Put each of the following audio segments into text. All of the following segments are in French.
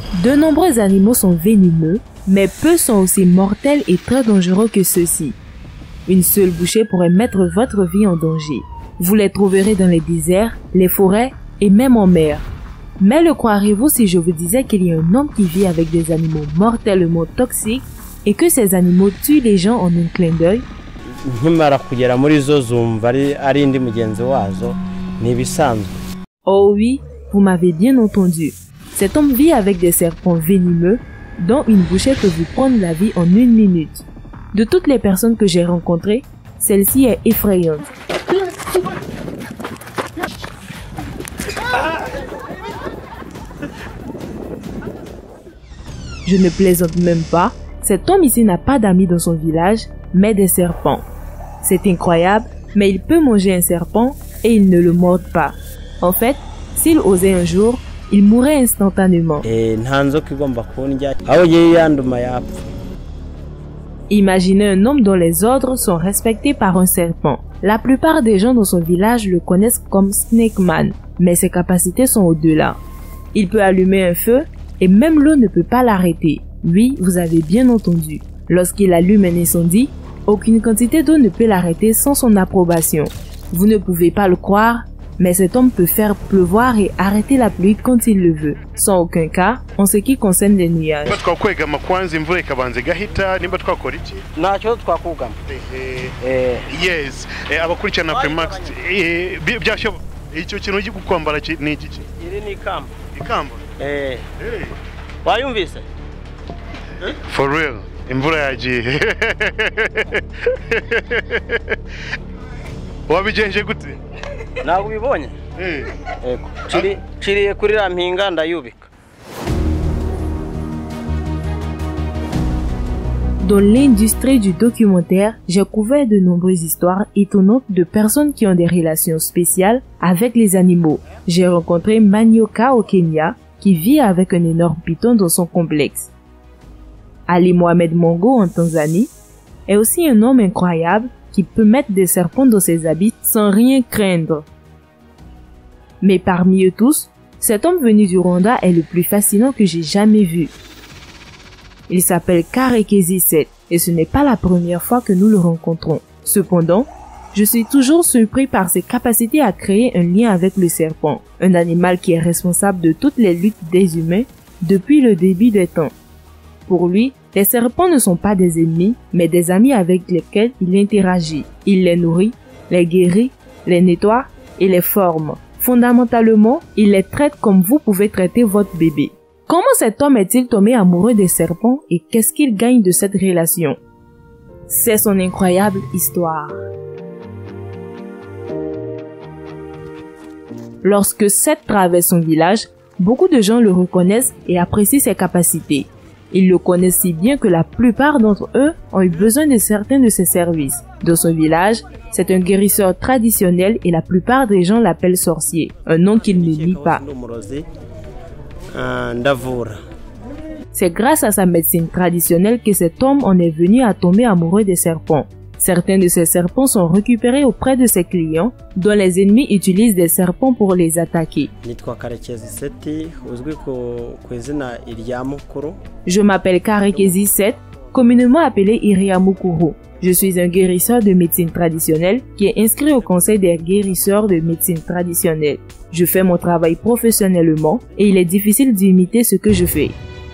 De nombreux animaux sont venimeux, mais peu sont aussi mortels et très dangereux que ceux-ci. Une seule bouchée pourrait mettre votre vie en danger. Vous les trouverez dans les déserts, les forêts et même en mer. Mais le croiriez-vous si je vous disais qu'il y a un homme qui vit avec des animaux mortellement toxiques et que ces animaux tuent les gens en un clin d'œil? Oh oui, vous m'avez bien entendu. Cet homme vit avec des serpents venimeux dont une bouchée peut vous prendre la vie en 1 minute. De toutes les personnes que j'ai rencontrées, celle-ci est effrayante. Je ne plaisante même pas, cet homme ici n'a pas d'amis dans son village, mais des serpents. C'est incroyable, mais il peut manger un serpent et il ne le mord pas. En fait, s'il osait un jour, il mourrait instantanément. Imaginez un homme dont les ordres sont respectés par un serpent. La plupart des gens dans son village le connaissent comme Snake Man, mais ses capacités sont au-delà. Il peut allumer un feu et même l'eau ne peut pas l'arrêter. Oui, vous avez bien entendu. Lorsqu'il allume un incendie, aucune quantité d'eau ne peut l'arrêter sans son approbation. Vous ne pouvez pas le croire, mais cet homme peut faire pleuvoir et arrêter la pluie quand il le veut, sans aucun cas en ce qui concerne les nuages. For real, imvura yagiye. Wabigenje gute? Ntabwo ubibonye? Ego. Ciriye kuri rampinga ndayubika. Dans l'industrie du documentaire, j'ai couvert de nombreuses histoires étonnantes de personnes qui ont des relations spéciales avec les animaux. J'ai rencontré Manioka au Kenya, qui vit avec un énorme python dans son complexe. Ali Mohamed Mongo en Tanzanie est aussi un homme incroyable qui peut mettre des serpents dans ses habits sans rien craindre. Mais parmi eux tous, cet homme venu du Rwanda est le plus fascinant que j'ai jamais vu. Il s'appelle Karekezi 7 et ce n'est pas la première fois que nous le rencontrons. Cependant, je suis toujours surpris par ses capacités à créer un lien avec le serpent, un animal qui est responsable de toutes les luttes des humains depuis le début des temps. Pour lui, les serpents ne sont pas des ennemis, mais des amis avec lesquels il interagit. Il les nourrit, les guérit, les nettoie et les forme. Fondamentalement, il les traite comme vous pouvez traiter votre bébé. Comment cet homme est-il tombé amoureux des serpents et qu'est-ce qu'il gagne de cette relation? C'est son incroyable histoire. Lorsque Seth traverse son village, beaucoup de gens le reconnaissent et apprécient ses capacités. Ils le connaissent si bien que la plupart d'entre eux ont eu besoin de certains de ses services. Dans son village, c'est un guérisseur traditionnel et la plupart des gens l'appellent sorcier, un nom qu'il ne nie pas. C'est grâce à sa médecine traditionnelle que cet homme en est venu à tomber amoureux des serpents. Certains de ces serpents sont récupérés auprès de ses clients, dont les ennemis utilisent des serpents pour les attaquer. Je m'appelle Karekezi 7, communément appelé Iriamukuru. Je suis un guérisseur de médecine traditionnelle qui est inscrit au Conseil des guérisseurs de médecine traditionnelle. Je fais mon travail professionnellement et il est difficile d'imiter ce que je fais.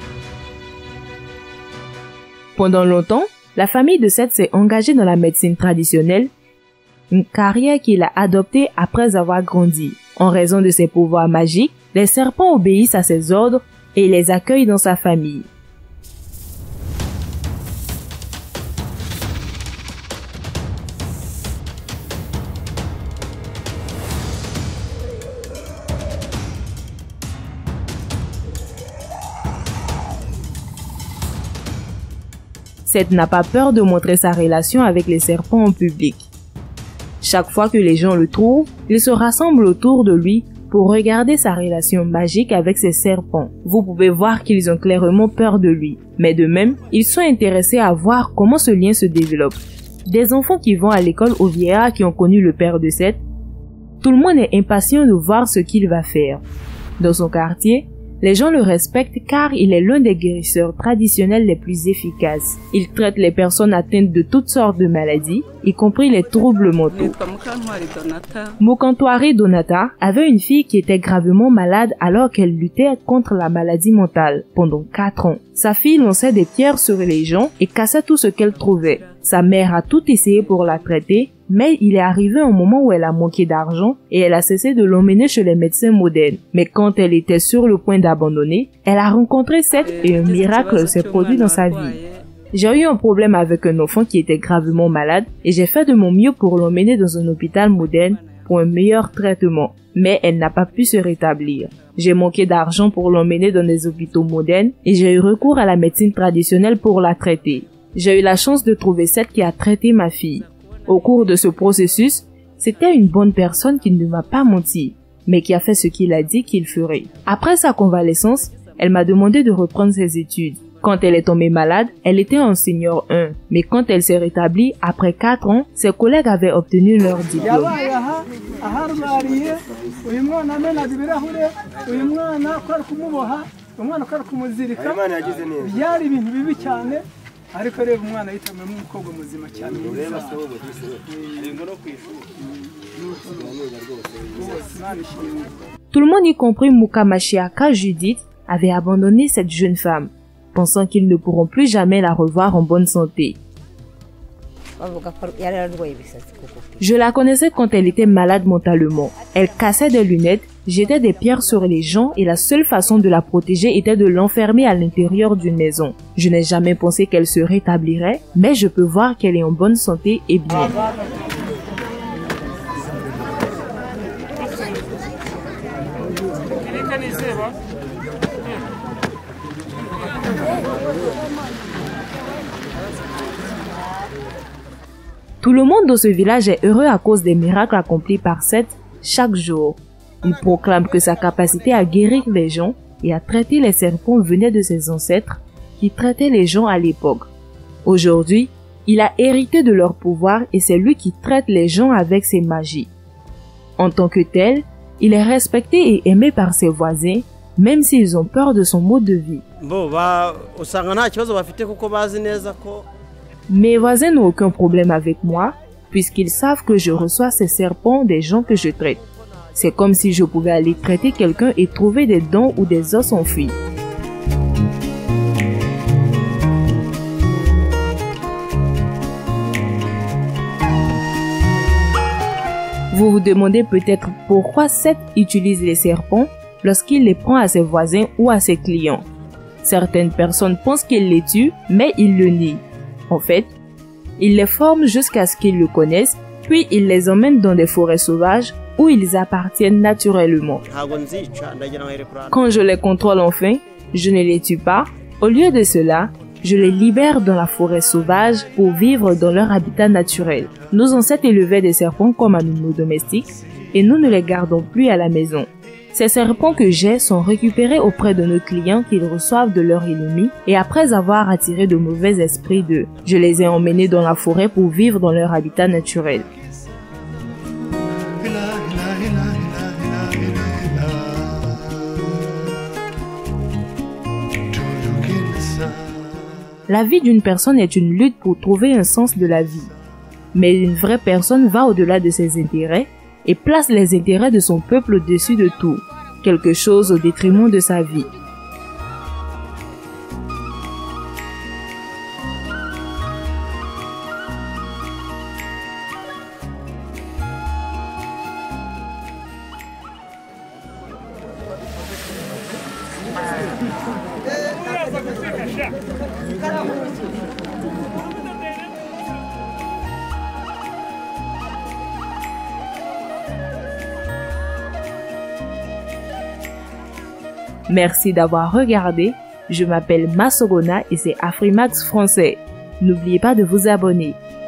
Pendant longtemps, la famille de Seth s'est engagée dans la médecine traditionnelle, une carrière qu'il a adoptée après avoir grandi. En raison de ses pouvoirs magiques, les serpents obéissent à ses ordres et les accueillent dans sa famille. Seth n'a pas peur de montrer sa relation avec les serpents en public. Chaque fois que les gens le trouvent, ils se rassemblent autour de lui pour regarder sa relation magique avec ses serpents. Vous pouvez voir qu'ils ont clairement peur de lui, mais de même, ils sont intéressés à voir comment ce lien se développe. Des enfants qui vont à l'école aux vieillards qui ont connu le père de Seth, tout le monde est impatient de voir ce qu'il va faire. Dans son quartier, Les gens le respectent car il est l'un des guérisseurs traditionnels les plus efficaces. Il traite les personnes atteintes de toutes sortes de maladies, y compris les troubles mentaux. Mukantwari Donata avait une fille qui était gravement malade alors qu'elle luttait contre la maladie mentale pendant 4 ans. Sa fille lançait des pierres sur les gens et cassait tout ce qu'elle trouvait. Sa mère a tout essayé pour la traiter, mais il est arrivé un moment où elle a manqué d'argent et elle a cessé de l'emmener chez les médecins modernes. Mais quand elle était sur le point d'abandonner, elle a rencontré Seth et un miracle s'est produit dans sa vie. J'ai eu un problème avec un enfant qui était gravement malade et j'ai fait de mon mieux pour l'emmener dans un hôpital moderne pour un meilleur traitement, mais elle n'a pas pu se rétablir. J'ai manqué d'argent pour l'emmener dans des hôpitaux modernes et j'ai eu recours à la médecine traditionnelle pour la traiter. J'ai eu la chance de trouver Seth qui a traité ma fille. Au cours de ce processus, c'était une bonne personne qui ne m'a pas menti, mais qui a fait ce qu'il a dit qu'il ferait. Après sa convalescence, elle m'a demandé de reprendre ses études. Quand elle est tombée malade, elle était en senior 1, mais quand elle s'est rétablie, après 4 ans, ses collègues avaient obtenu leur diplôme. Tout le monde, y compris Mukamashiaka Judith, avait abandonné cette jeune femme, pensant qu'ils ne pourront plus jamais la revoir en bonne santé. Je la connaissais quand elle était malade mentalement. Elle cassait des lunettes, jetait des pierres sur les gens et la seule façon de la protéger était de l'enfermer à l'intérieur d'une maison. Je n'ai jamais pensé qu'elle se rétablirait, mais je peux voir qu'elle est en bonne santé et bien. Tout le monde dans ce village est heureux à cause des miracles accomplis par Seth chaque jour. Il proclame que sa capacité à guérir les gens et à traiter les serpents venait de ses ancêtres qui traitaient les gens à l'époque. Aujourd'hui, il a hérité de leur pouvoir et c'est lui qui traite les gens avec ses magies. En tant que tel, il est respecté et aimé par ses voisins, même s'ils ont peur de son mode de vie. Mes voisins n'ont aucun problème avec moi, puisqu'ils savent que je reçois ces serpents des gens que je traite. C'est comme si je pouvais aller traiter quelqu'un et trouver des dents ou des os enfuis. Vous vous demandez peut-être pourquoi Seth utilise les serpents lorsqu'il les prend à ses voisins ou à ses clients. Certaines personnes pensent qu'il les tue, mais il le nie. En fait, il les forme jusqu'à ce qu'ils le connaissent, puis il les emmène dans des forêts sauvages où ils appartiennent naturellement. Quand je les contrôle enfin, je ne les tue pas. Au lieu de cela, je les libère dans la forêt sauvage pour vivre dans leur habitat naturel. Nos ancêtres élevaient des serpents comme animaux domestiques et nous ne les gardons plus à la maison. Ces serpents que j'ai sont récupérés auprès de nos clients qu'ils reçoivent de leurs ennemis et après avoir attiré de mauvais esprits d'eux, je les ai emmenés dans la forêt pour vivre dans leur habitat naturel. La vie d'une personne est une lutte pour trouver un sens de la vie. Mais une vraie personne va au-delà de ses intérêts et place les intérêts de son peuple au-dessus de tout, quelque chose au détriment de sa vie. Merci d'avoir regardé. Je m'appelle Masogona et c'est Afrimax Français. N'oubliez pas de vous abonner.